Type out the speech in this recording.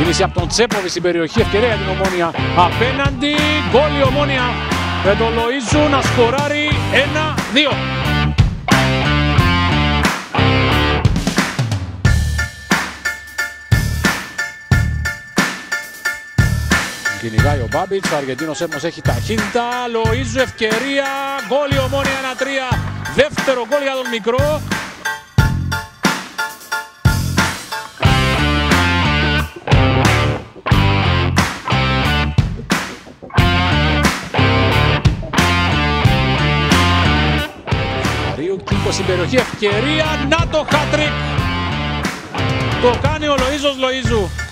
Κίνηση από τον Τσέποβι στην περιοχή, ευκαιρία για την Ομόνια απέναντι. Γκολ η Ομόνια με τον Λοΐζου να σκοράρει 1-2. Κυνηγάει ο Μπάμπιτς, ο Αργεντίνος όμως έχει ταχύτητα. Λοΐζου, ευκαιρία, γκολ η Ομόνια 1-3. Δεύτερο γκολ για τον μικρό. Κίκο στην περιοχή, ευκαιρία, να το χάτρικ. Το κάνει ο Λοΐζος Λοΐζου.